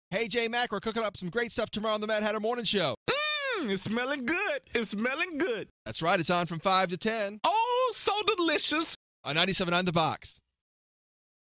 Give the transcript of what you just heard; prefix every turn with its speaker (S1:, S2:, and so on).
S1: Hey, Jmac, we're cooking up some great stuff tomorrow on the MADD HATTA Morning Show.
S2: It's smelling good. It's smelling good.
S1: That's right. It's on from 5 to 10
S2: Oh, so delicious.
S1: on 97 on The Box.